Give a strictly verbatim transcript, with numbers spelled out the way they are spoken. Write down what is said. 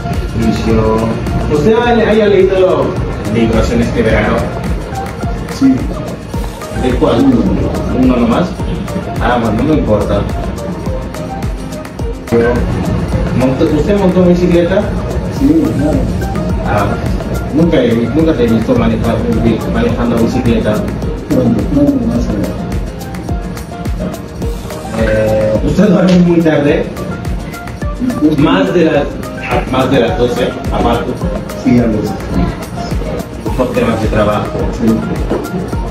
Inicio. ¿Usted haya leído libros en este verano? Sí. ¿De cuál? ¿Uno nomás? Ah, bueno, no me importa. Yo- ¿Usted montó bicicleta? Sí, claro. Ah, nunca, he- nunca te he visto manejar, manejando bicicleta. Cuando, cuando más allá. Eh, ¿Usted duerme muy tarde? Más de las, más de las doce, aparte, Sí, a veces. por temas de trabajo. Sí.